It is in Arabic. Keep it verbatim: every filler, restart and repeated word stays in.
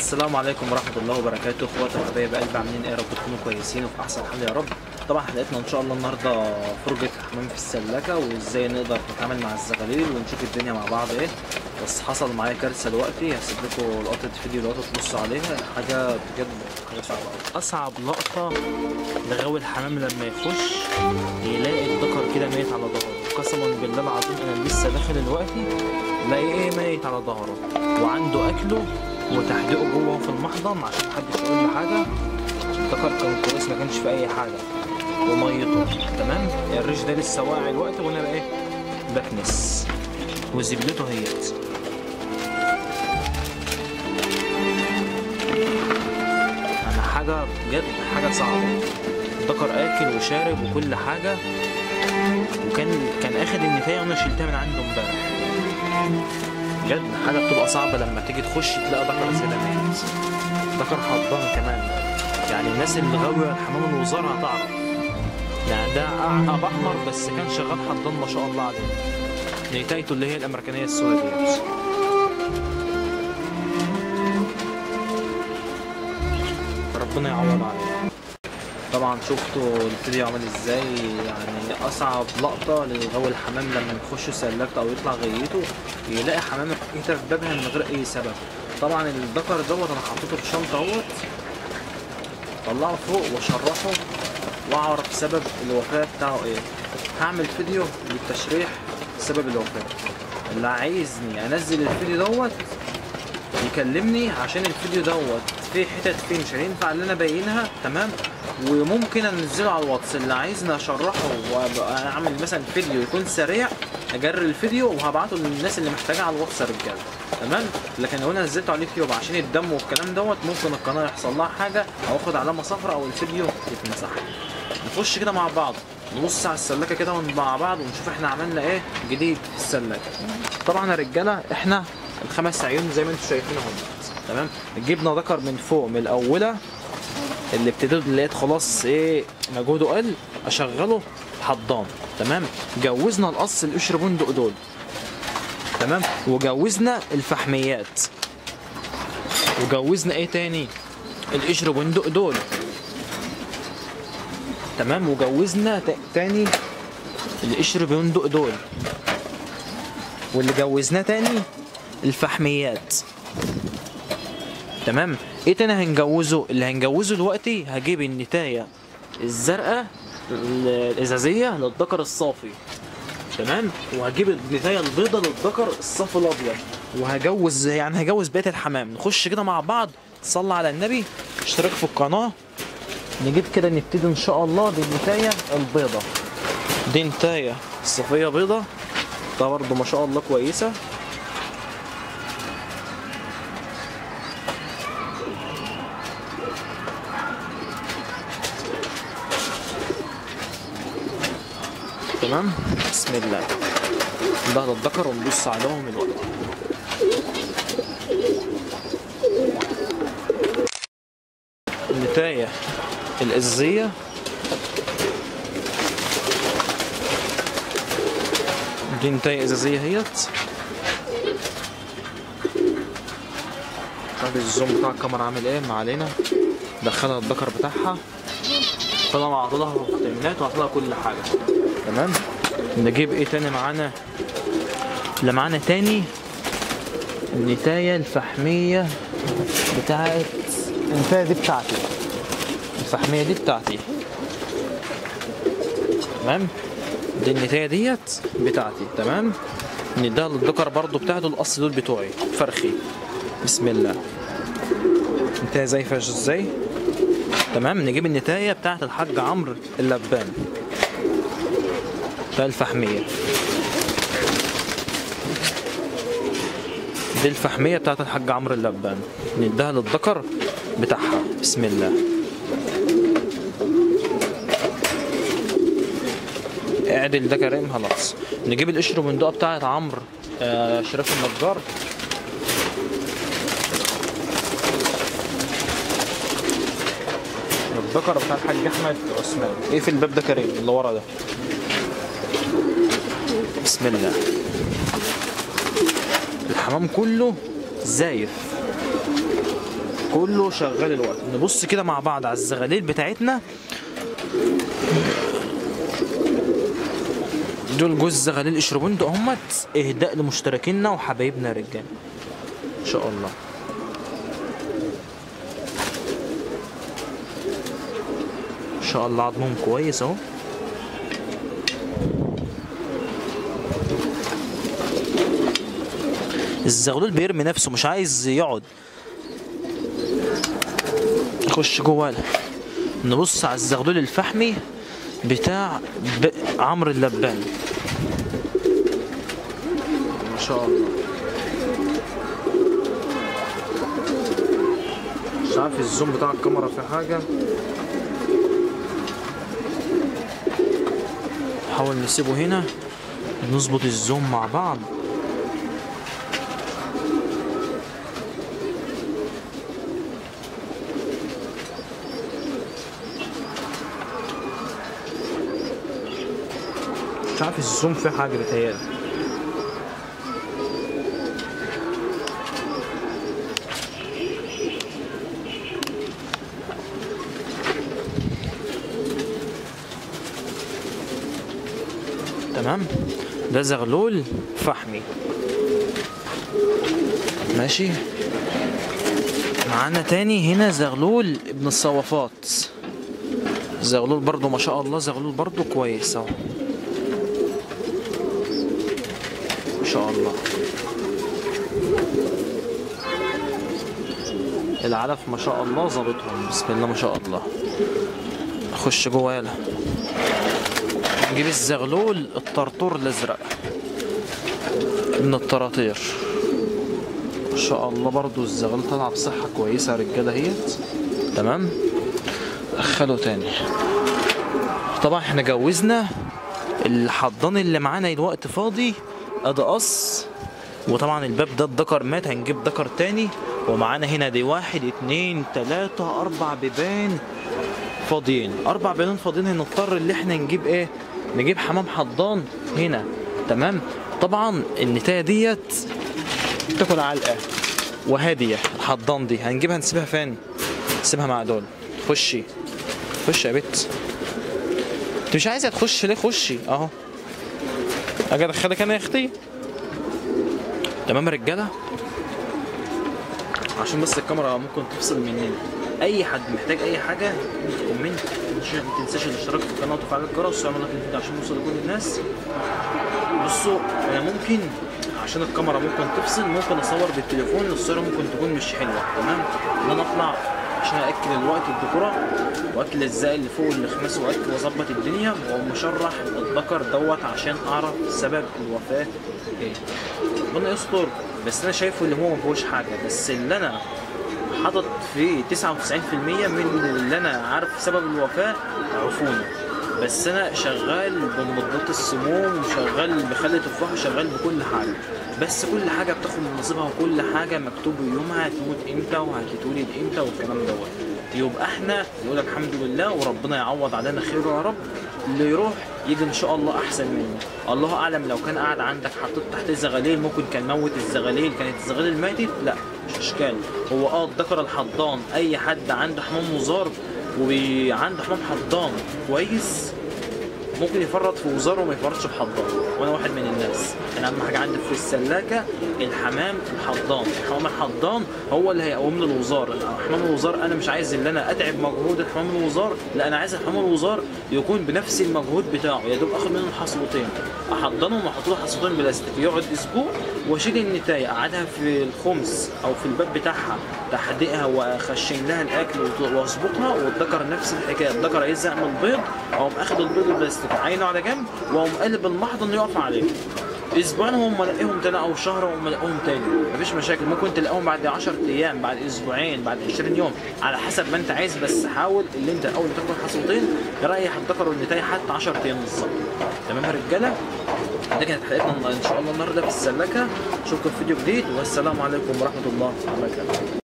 السلام عليكم ورحمة الله وبركاته، اخواتي وحبايب قلبي، عاملين ايه؟ يا رب تكونوا كويسين وفي احسن حال يا رب. طبعا حلقتنا ان شاء الله النهارده فرجة حمام في السلكة، وازاي نقدر نتعامل مع الزغاليل ونشوف الدنيا مع بعض ايه. بس حصل معايا كارثة دلوقتي، هسيب لكم لقطة فيديو دلوقتي تبصوا عليها، حاجة بجد حاجة صعبة أوي. أصعب لقطة لغاوي الحمام لما يخش يلاقي الذكر كده ميت على ظهره. قسما بالله العظيم أنا لسه داخل دلوقتي لاقي ايه ميت على ظهره، وعنده أكله وتحديقه جوه في المحضن عشان محدش يقول له حاجه. الذكر كان كويس، ما كانش في اي حاجه، وميته تمام. الريش ده لسه واعي الوقت وانا بقى ايه بكنس، وزبلته هيت. انا حاجه بجد حاجه صعبه. الذكر اكل وشارب وكل حاجه، وكان كان اخد النتايه وانا شلتها من عنده امبارح. بجد حاجة بتبقى صعبة لما تيجي تخش تلاقي ذكر زي ده ميت، ذكر حضان كمان. يعني الناس اللي غاوية الحمام الوزارة هتعرف، يعني ده أب أحمر بس كان شغال حضان ما شاء الله عليه. نتايته اللي هي الأمريكانية السوداء ديت. ربنا يعوض عليه. طبعا شفتوا الفيديو عامل ازاي، يعني اصعب لقطه لغاوي الحمام لما يخش سلكته او يطلع غيته يلاقي حمام كده في بابها من غير اي سبب. طبعا الذكر دوت انا حطيته في الشنطه اهوت، طلعه فوق واشرحه واعرف سبب الوفاه بتاعه ايه. هعمل فيديو للتشريح سبب الوفاه. اللي عايزني انزل الفيديو دوت يكلمني، عشان الفيديو دوت فيه حتت فيه مش هينفع اللي انا باينها تمام، وممكن انزله على الواتس. اللي عايزني اشرحه واعمل مثلا فيديو يكون سريع اجري الفيديو وهبعته للناس اللي محتاجاه على الواتس يا رجاله تمام. لكن لو انا نزلته على اليوتيوب عشان الدم والكلام دوت ممكن القناه يحصل لها حاجه او اخد علامه صفراء او الفيديو يتمسح. نخش كده مع بعض نبص على السلكه كده مع بعض ونشوف احنا عملنا ايه جديد في السلكه. طبعا يا رجاله احنا الخمس عيون زي ما انتم شايفين اهم تمام. جبنا ذكر من فوق من الاولى اللي ابتديت لقيت خلاص ايه مجهوده قل، اشغله حضان تمام. جوزنا القص القشر بندق دول تمام، وجوزنا الفحميات، وجوزنا ايه تاني القشر بندق دول تمام، وجوزنا تاني القشر بندق دول، واللي جوزناه تاني الفحميات تمام. ايه تاني هنجوزه؟ اللي هنجوزه دلوقتي هجيب النتايه الزرقاء الازازيه للذكر الصافي تمام، وهجيب النتايه البيضاء للذكر الصافي الابيض، وهجوز يعني هجوز بقيه الحمام. نخش كده مع بعض، صلى على النبي، اشترك في القناه. نجيب كده نبتدي ان شاء الله بالنتايه البيضاء. دي نتايه صافيه بيضاء، ده برضه ما شاء الله كويسه. تمام. بسم الله، ده الذكر ونبص عليهم الوقت. النتاية الازازية دي نتاية ازازية اهيت. شوف الزوم بتاع الكاميرا عامل ايه، ما علينا. دخلها الذكر بتاعها، طبعا عطلها فيتامينات وعطلها كل حاجة تمام. نجيب ايه تاني معانا؟ اللي معانا تاني النتاية الفحمية بتاعت النتاية دي بتاعتي، الفحمية دي بتاعتي تمام. دي النتاية ديت بتاعتي تمام. نديها للذكر برضو بتاعته، القص دول بتوعي فرخي. بسم الله، نتاية زي فاش ازاي تمام. نجيب النتاية بتاعت الحاج عمرو اللبان بتاع الفحمية، دي الفحمية بتاعت الحاج عمرو اللبان، نديها للذكر بتاعها. بسم الله، اعدل ده كريم خلاص. نجيب القشر بندقة بتاعت عمرو آه شريف النجار، الذكر بتاع الحاج احمد عثمان. ايه في الباب ده كريم اللي ورا ده؟ بسم الله، الحمام كله زايف كله شغال الوقت. نبص كده مع بعض على الزغاليل بتاعتنا. دول جوز زغاليل اشربوندو اهمت، اهداء لمشتركينا وحبايبنا الرجال ان شاء الله. ان شاء الله عظمهم كويس اهو. الزغلول بيرمي نفسه مش عايز يقعد. نخش جوه. نبص على الزغلول الفحمي بتاع عمرو اللباني ما شاء الله. مش عارف الزوم بتاع الكاميرا في حاجة، نحاول نسيبه هنا نظبط الزوم مع بعض. مش عارف الزوم فيه حاجة بتهيألي. تمام. ده زغلول فحمي ماشي. معانا تاني هنا زغلول ابن الصوافات. زغلول برضو ما شاء الله، زغلول برضو كويس اهو ما شاء الله. العلف ما شاء الله ظابطهم بسم الله ما شاء الله. نخش جوه يلا. نجيب الزغلول الطرطور الازرق من الطراطير ما شاء الله. برضو الزغلول طالعه بصحه كويسه يا رجاله اهيت. تمام. دخله تاني. طبعا احنا جوزنا الحضان اللي معانا الوقت فاضي ادي قص، وطبعا الباب ده الدكر مات هنجيب دكر تاني. ومعانا هنا دي واحد اتنين تلاتة اربع بيبان فاضيين، اربع بيبان فاضيين. هنضطر اللي احنا نجيب ايه؟ نجيب حمام حضان هنا. تمام. طبعا النتايه ديت تاكل علقه وهاديه. الحضان دي هنجيبها نسيبها فين؟ نسيبها مع دول. خشي خشي يا بت. انت مش عايزه تخش ليه؟ خشي اهو. اجي ادخلك انا يا اختي. تمام يا رجاله. عشان بس الكاميرا ممكن تفصل مننا. اي حد محتاج اي حاجه كومنت. ما تنساش الاشتراك في القناه وتفعيل الجرس وعمل لايك للفيديو عشان نوصل لكل الناس. بصوا انا ممكن عشان الكاميرا ممكن تفصل ممكن اصور بالتليفون، الصوره ممكن تكون مش حلوه. تمام. ان انا اطلع عشان اكل الوقت الذكوره واكل الزق اللي فوق الخماس واكل واظبط الدنيا ومشرح الذكر دوت عشان اعرف سبب الوفاه ايه. ربنا يستر. بس انا شايفه اللي هو ما فيهوش حاجه، بس اللي انا حاطط فيه تسعة وتسعين في المية من اللي انا عارف سبب الوفاه عفونه. بس انا شغال بمضادات السموم وشغال بخلي تفاح وشغال بكل حاجه، بس كل حاجه بتاخد من نصيبها وكل حاجه مكتوب يومها هتموت امتى وهتتولد امتى والكلام دوت. يبقى احنا نقول الحمد لله وربنا يعوض علينا خير يا رب. اللي يروح يجي ان شاء الله احسن منه. الله اعلم لو كان قاعد عندك حطيت تحت الزغاليل ممكن كان موت الزغاليل، كانت الزغاليل ماتت. لا مش اشكال. هو اه الذكر الحضان اي حد عنده حمام وزار وعنده حمام حضان كويس ممكن يفرط في وزاره وما يفرطش في حضان، وانا واحد من الناس. انا اهم حاجه عندي في السلاكه الحمام الحضان. الحمام الحضان هو اللي هيقوم لي الوزار. حمام الوزار انا مش عايز ان انا اتعب مجهود الحمام الوزار، لا انا عايز الحمام الوزار يكون بنفس المجهود بتاعه. يا دوب اخد منهم حصوتين احضنهم واحط له حصوتين بلاستيك يقعد اسبوع واشيل النتايه اقعدها في الخمس او في الباب بتاعها تحديقها واخشن لها الاكل واظبطها. والذكر نفس الحكايه. الذكر عايز يعمل بيض اقوم اخد البيض البلاستيك عينه على جنب واقوم قلب المحضن يقف عليه. اسبوعين هم الاقيهم تاني او شهر وهم الاقيهم تاني مفيش مشاكل. ممكن تلاقيهم بعد عشرة ايام بعد اسبوعين بعد عشرين يوم على حسب ما انت عايز. بس حاول اللي انت اول ما تاخد حصوتين يريح الذكر والنتايه حتى عشرة ايام بالظبط. تمام يا رجاله. دي كانت حلقتنا ان شاء الله النهارده في السلاكه. اشوفكم في فيديو جديد والسلام عليكم ورحمه الله وبركاته.